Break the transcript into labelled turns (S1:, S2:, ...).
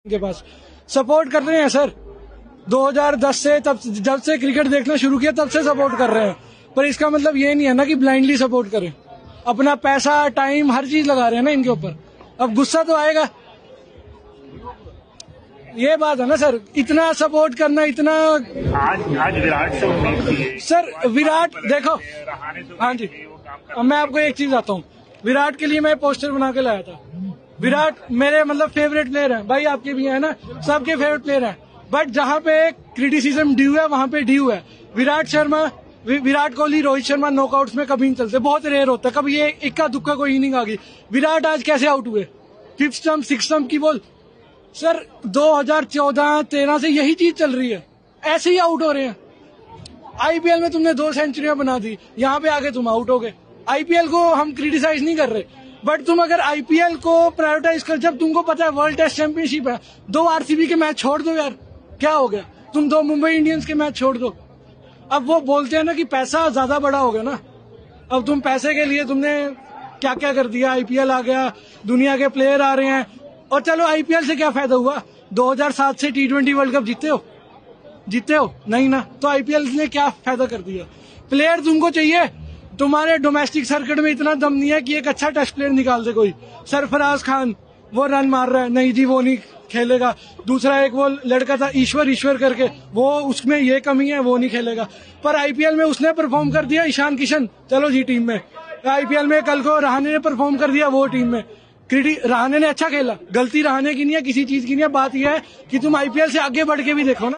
S1: के पास सपोर्ट कर रहे हैं सर। 2010 से तब जब से क्रिकेट देखना शुरू किया तब से सपोर्ट कर रहे हैं, पर इसका मतलब ये नहीं है ना कि ब्लाइंडली सपोर्ट करें। अपना पैसा, टाइम, हर चीज लगा रहे हैं ना इनके ऊपर। अब गुस्सा तो आएगा, ये बात है ना सर। इतना सपोर्ट करना, इतना
S2: आज विराट से उम्मीद थी
S1: सर। विराट देखो, हाँ जी, अब मैं आपको एक चीज आता हूँ। विराट के लिए मैं पोस्टर बना के लाया था। विराट मेरे मतलब फेवरेट प्लेयर है भाई, आपके भी है ना, सबके फेवरेट प्लेयर है। बट जहाँ पे क्रिटिसिज्म ड्यू है वहां पे ड्यू है। विराट कोहली, रोहित शर्मा नॉकआउट्स में कभी नहीं चलते, बहुत रेयर होता है। कभी ये इक्का दुक्का कोई इनिंग आ गई। विराट आज कैसे आउट हुए? 5th स्टंप 6th स्टंप की बॉल सर। 2014-13 से यही चीज चल रही है, ऐसे ही आउट हो रहे हैं। आईपीएल में तुमने 2 सेंचुरियां बना दी, यहाँ पे आके तुम आउट हो गए। आईपीएल को हम क्रिटिसाइज नहीं कर रहे, बट तुम अगर आईपीएल को प्रायोरिटाइज कर, जब तुमको पता है वर्ल्ड टेस्ट चैंपियनशिप है, 2 आरसीबी के मैच छोड़ दो यार, क्या हो गया? तुम 2 मुंबई इंडियंस के मैच छोड़ दो। अब वो बोलते हैं ना कि पैसा ज्यादा बड़ा हो गया ना। अब तुम पैसे के लिए तुमने क्या क्या कर दिया। आईपीएल आ गया, दुनिया के प्लेयर आ रहे हैं, और चलो आईपीएल से क्या फायदा हुआ? 2007 से T20 वर्ल्ड कप जीते हो नहीं ना, तो आईपीएल ने क्या फायदा कर दिया? प्लेयर तुमको चाहिए, तुम्हारे डोमेस्टिक सर्किट में इतना दम नहीं है कि एक अच्छा टेस्ट प्लेयर निकाल दे कोई। सरफराज खान वो रन मार रहा है, नहीं जी वो नहीं खेलेगा। दूसरा एक वो लड़का था ईश्वर करके, वो उसमें ये कमी है, वो नहीं खेलेगा। पर आईपीएल में उसने परफॉर्म कर दिया, ईशान किशन, चलो जी टीम में। आईपीएल में कल को रहाणे ने परफॉर्म कर दिया, वो टीम में। रहाणे ने अच्छा खेला, गलती रहाणे की नहीं है, किसी चीज की नहीं है। बात यह है कि तुम आईपीएल से आगे बढ़ के भी देखो ना।